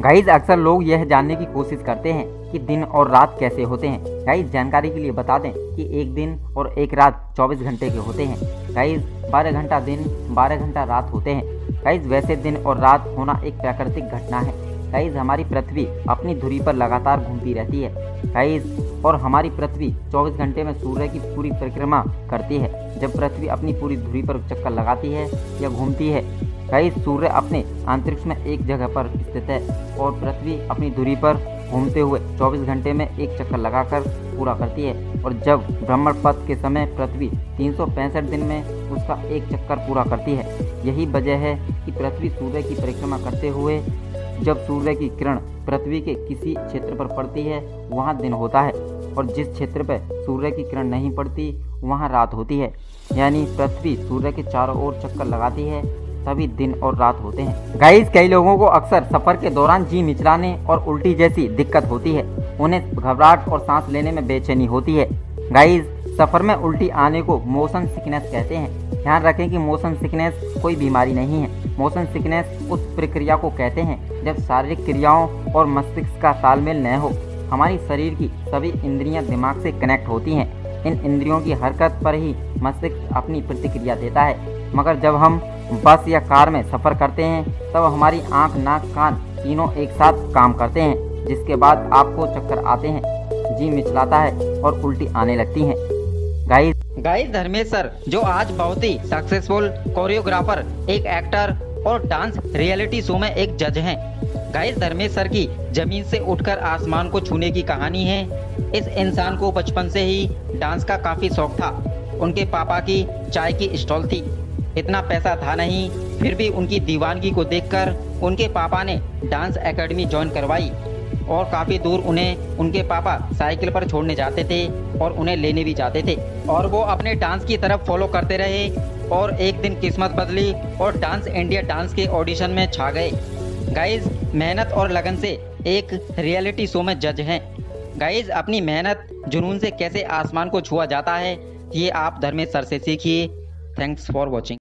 Guys अक्सर लोग यह जानने की कोशिश करते हैं कि दिन और रात कैसे होते हैं। गाइज जानकारी के लिए बता दें कि एक दिन और एक रात 24 घंटे के होते हैं। गाइज 12 घंटा दिन 12 घंटा रात होते हैं। गाइज वैसे दिन और रात होना एक प्राकृतिक घटना है। गाइज हमारी पृथ्वी अपनी धुरी पर लगातार घूमती रहती है। गाइज और हमारी पृथ्वी 24 घंटे में सूर्य की पूरी परिक्रमा करती है। जब पृथ्वी अपनी पूरी धुरी पर चक्कर लगाती है या घूमती है, गाइज सूर्य अपने अंतरिक्ष में एक जगह पर स्थित है और पृथ्वी अपनी धुरी पर घूमते हुए 24 घंटे में एक चक्कर लगाकर पूरा करती है। और जब भ्रमण पथ के समय पृथ्वी 365 दिन में उसका एक चक्कर पूरा करती है। यही वजह है कि पृथ्वी सूर्य की परिक्रमा करते हुए जब सूर्य की किरण पृथ्वी के किसी क्षेत्र पर पड़ती है वहाँ दिन होता है, और जिस क्षेत्र पर सूर्य की किरण नहीं पड़ती वहाँ रात होती है। यानी पृथ्वी सूर्य के चारों ओर चक्कर लगाती है तभी दिन और रात होते हैं। गाइस कई लोगों को अक्सर सफर के दौरान जी मिचलाने और उल्टी जैसी दिक्कत होती है। उन्हें घबराहट और सांस लेने में बेचैनी होती है। गाइस सफर में उल्टी आने को मोशन सिकनेस कहते हैं। ध्यान रखें कि मोशन सिकनेस कोई बीमारी नहीं है। मोशन सिकनेस उस प्रक्रिया को कहते हैं जब शारीरिक क्रियाओं और मस्तिष्क का तालमेल न हो। हमारी शरीर की सभी इंद्रियां दिमाग से कनेक्ट होती हैं। इन इंद्रियों की हरकत पर ही मस्तिष्क अपनी प्रतिक्रिया देता है। मगर जब हम बस या कार में सफ़र करते हैं तब हमारी आँख, नाक, कान तीनों एक साथ काम करते हैं, जिसके बाद आपको चक्कर आते हैं, जी मिचलाता है और उल्टी आने लगती हैं। गाइस धर्मेश सर जो आज बहुत ही सक्सेसफुल कोरियोग्राफर, एक एक्टर और डांस रियलिटी शो में एक जज हैं। गाइस धर्मेश सर की जमीन से उठकर आसमान को छूने की कहानी है। इस इंसान को बचपन से ही डांस का काफ़ी शौक था। उनके पापा की चाय की स्टॉल थी। इतना पैसा था नहीं, फिर भी उनकी दीवानगी को देखकर उनके पापा ने डांस एकेडमी ज्वाइन करवाई और काफ़ी दूर उन्हें उनके पापा साइकिल पर छोड़ने जाते थे और उन्हें लेने भी जाते थे, और वो अपने डांस की तरफ फॉलो करते रहे। और एक दिन किस्मत बदली और डांस इंडिया डांस के ऑडिशन में छा गए। गाइज मेहनत और लगन से एक रियलिटी शो में जज हैं। गाइज अपनी मेहनत जुनून से कैसे आसमान को छुआ जाता है, ये आप धर्मेश सर से सीखिए। Thanks for watching.